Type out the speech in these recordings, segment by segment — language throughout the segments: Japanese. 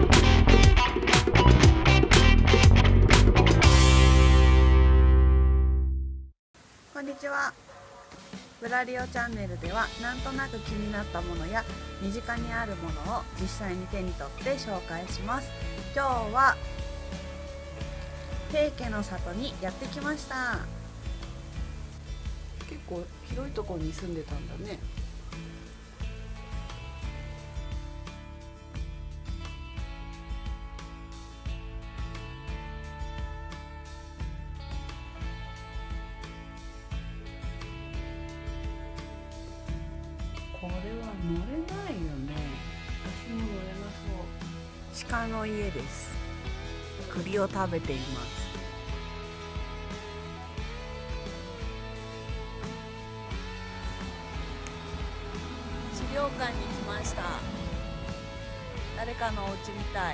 こんにちは。ブラリオチャンネルではなんとなく気になったものや身近にあるものを実際に手に取って紹介します。今日は平家の里にやってきました。結構広いところに住んでたんだね。これは乗れないよね。私も乗れなそう。鹿の家です。栗を食べています。資料館に来ました。誰かのお家みたい。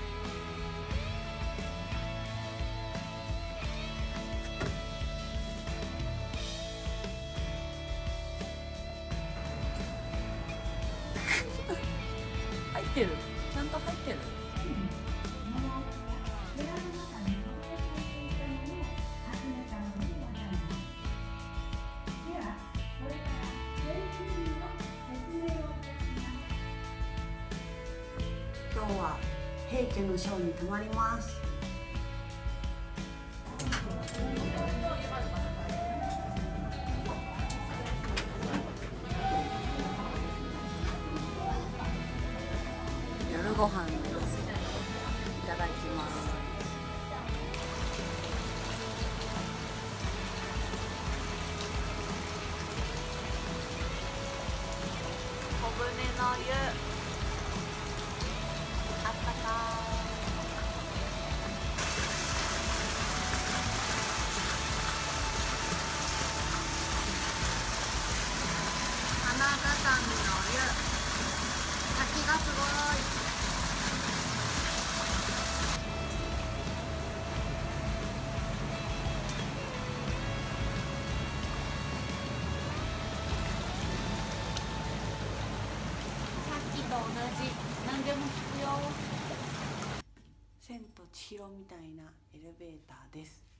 入ってる。ちゃんと入ってる。今日は平家のショーに泊まります。夜ご飯です。いただきます。小舟の湯、あったかい。花畳の湯、滝がすごい。同じ何でも聞くよ。千と千尋みたいなエレベーターです。